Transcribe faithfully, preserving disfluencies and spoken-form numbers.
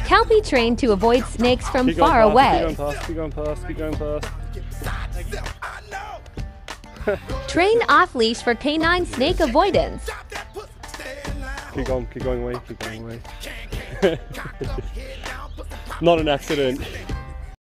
Kelpie trained to avoid snakes from Keep going far past, away. Keep going past, keep going past, keep going past. Trained off-leash for canine snake avoidance. Keep going, keep going away, keep going away. Not an accident.